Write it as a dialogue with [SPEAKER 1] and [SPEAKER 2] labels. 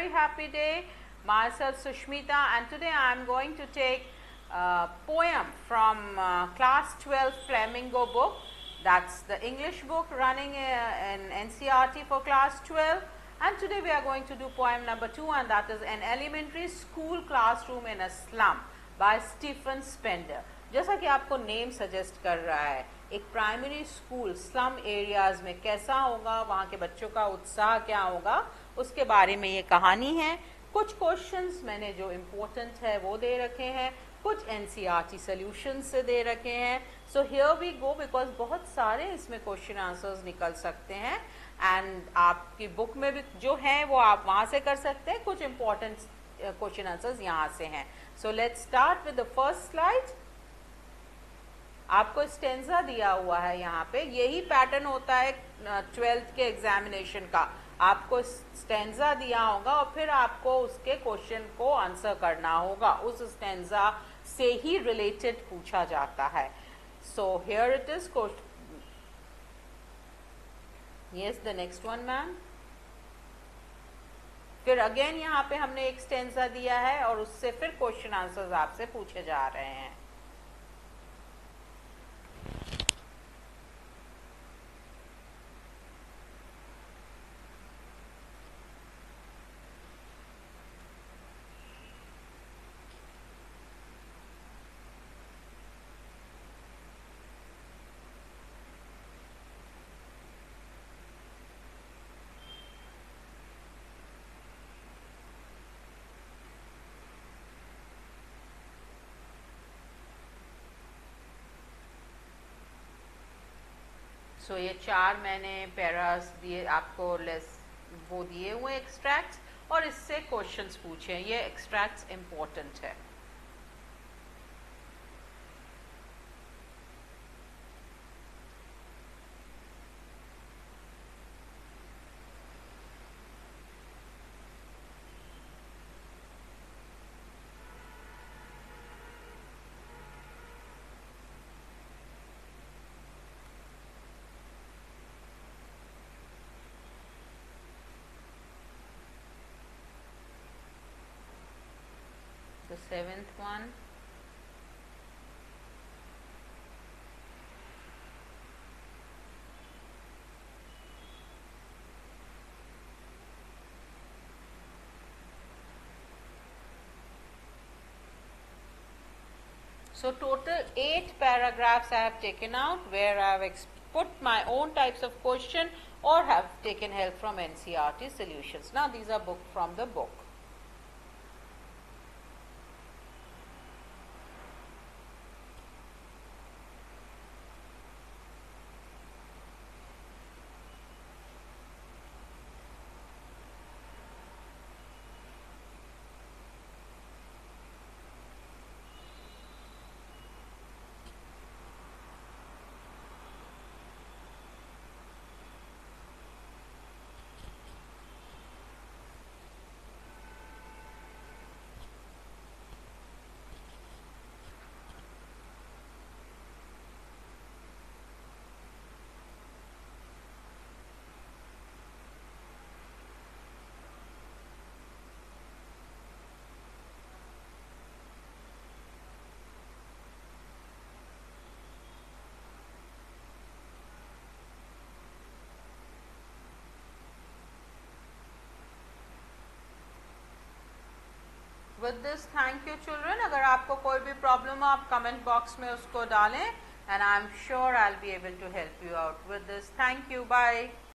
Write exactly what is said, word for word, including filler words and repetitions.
[SPEAKER 1] very happy day. Myself Sushmita, and today I am going to take a poem from uh, class twelve Flamingo book. That's the English book running uh, in N C E R T for class twelve. And today we are going to do poem number two, and that is An Elementary School Classroom in a Slum by Stephen Spender. जैसा कि आपको name suggest कर रहा है, एक primary school slum areas में कैसा होगा, वहाँ के बच्चों का उत्साह क्या होगा, उसके बारे में ये कहानी है. कुछ क्वेश्चंस मैंने जो इम्पोर्टेंट है वो दे रखे हैं, कुछ एनसीईआरटी सॉल्यूशंस से दे रखे हैं. So here we go, because बहुत सारे इसमें क्वेश्चन आंसर्स निकल सकते हैं एंड आपकी बुक में भी जो है वो आप वहाँ से कर सकते हैं. कुछ इम्पोर्टेंट क्वेश्चन आंसर्स यहाँ से हैं. So let's start with the first slide. आपको स्टेंजा दिया हुआ है यहाँ पे. यही पैटर्न होता है ट्वेल्थ के एग्जामिनेशन का. आपको स्टेंजा दिया होगा और फिर आपको उसके क्वेश्चन को आंसर करना होगा. उस स्टेंजा से ही रिलेटेड पूछा जाता है. So here it is. Yes, the next one ma'am. फिर अगेन यहाँ पे हमने एक स्टेंजा दिया है और उससे फिर क्वेश्चन आंसर्स आपसे पूछे जा रहे हैं. सो so, ये चार मैंने पैरास दिए आपको, लेस वो दिए हुए एक्सट्रैक्ट्स, और इससे क्वेश्चंस पूछे. ये एक्सट्रैक्ट्स इम्पोर्टेंट है. The seventh one. So total eight paragraphs I have taken out, where I have put my own types of question or have taken help from N C E R T solutions. Now these are book from the book. With this, thank you children. अगर आपको कोई भी problem हो आप comment box में उसको डालें, and I'm sure I'll be able to help you out with this. Thank you. Bye.